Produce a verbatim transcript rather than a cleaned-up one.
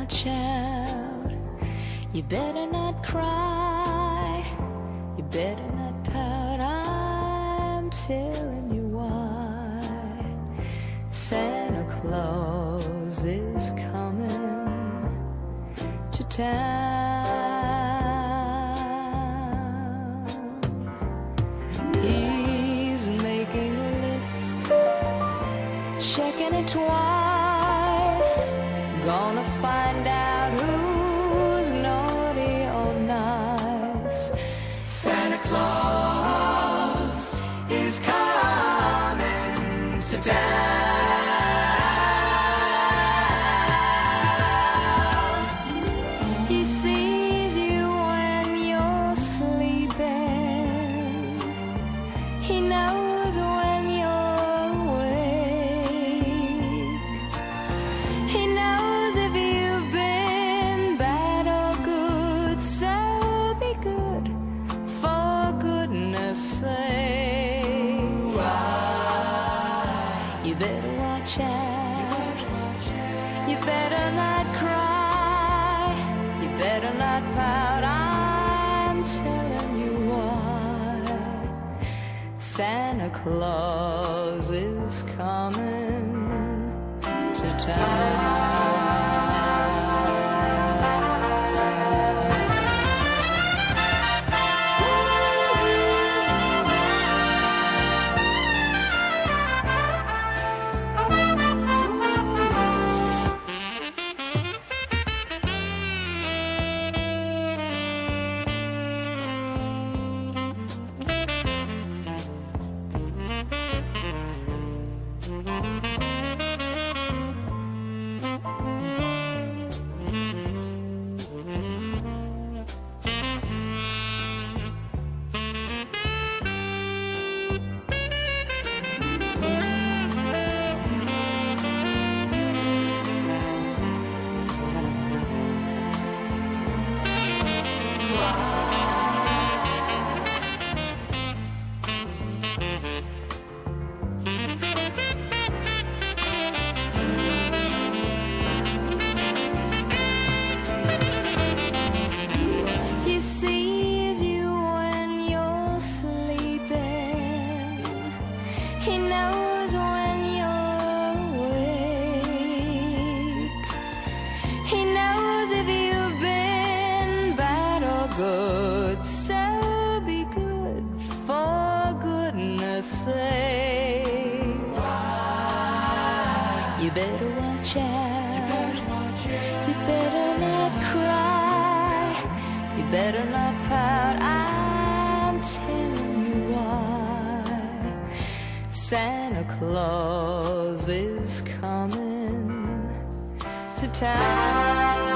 watch out. You better not cry. You better not pout. I'm telling you why. Santa Claus is coming to town. He's making a list, checking it twice, gonna find out who's naughty or nice. Santa Claus is coming to town. He sees you when you're sleeping. He knows when you're awake. He knows if you've been bad or good, so be good, for goodness sake. You better watch out. You better not cry. You better not pout. I'm telling you why. Santa Claus is coming to town. He sees you when you're sleeping. He knows when you're awake. He knows if you've been bad or good, so be good, for goodness sake. You better watch out. You better not cry. You better not pout. I'm telling you why. Santa Claus is coming to town.